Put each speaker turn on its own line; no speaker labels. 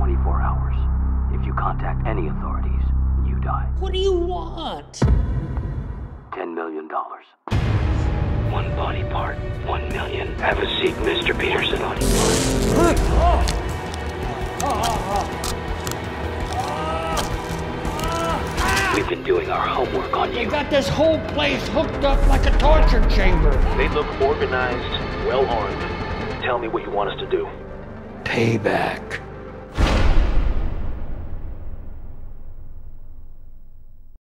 24 hours. If you contact any authorities, you die.
What do you want?
$10 million. One body part, 1 million. Have a seat, Mr. Peterson. We've been doing our homework on you.
They got this whole place hooked up like a torture chamber.
They look organized, well armed. Tell me what you want us to do.
Payback.